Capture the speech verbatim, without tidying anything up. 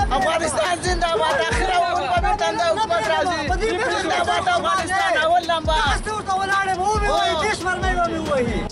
افغانستان زنده‌باد اخر او په تنده حکومت راځي زنده‌باد افغانستان اول نمبر تاسو ورته ولاړې مو مې وایي دیش مرمۍ مې وایي